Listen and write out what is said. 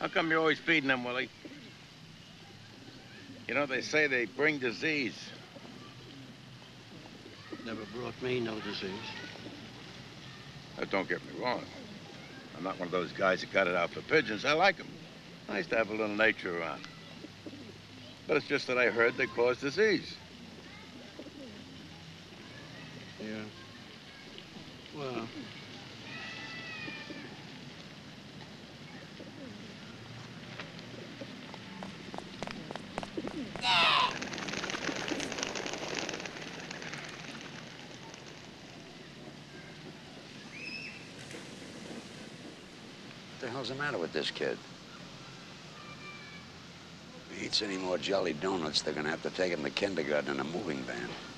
How come you're always feeding them, Willie? You know, they say they bring disease. Never brought me no disease. Now, don't get me wrong. I'm not one of those guys that got it out for pigeons. I like them. Nice to have a little nature around. But it's just that I heard they cause disease. Yeah. Well... What the hell's the matter with this kid? If he eats any more jelly donuts, they're gonna have to take him to kindergarten in a moving van.